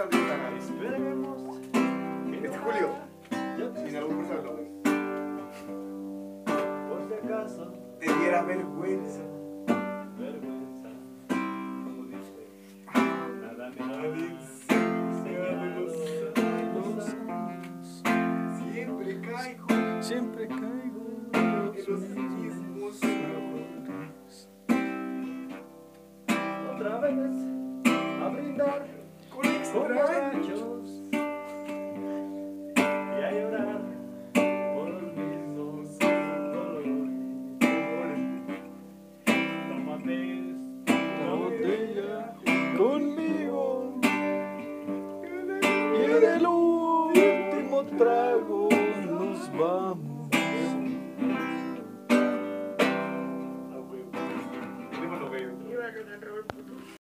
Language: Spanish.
de Instagram. Esperemos. Este Julio. Sin algún curso de López. Por si acaso, Te diera vergüenza. vergüenza. Como dice, nada me Siempre caigo Siempre caigo en los mismos errores. otra vez a brindar Con con extraños. borrachos y a llorar por los mismos dolores. Tómate una botella conmigo y en el último trago nos vamos. Déjalo, güey.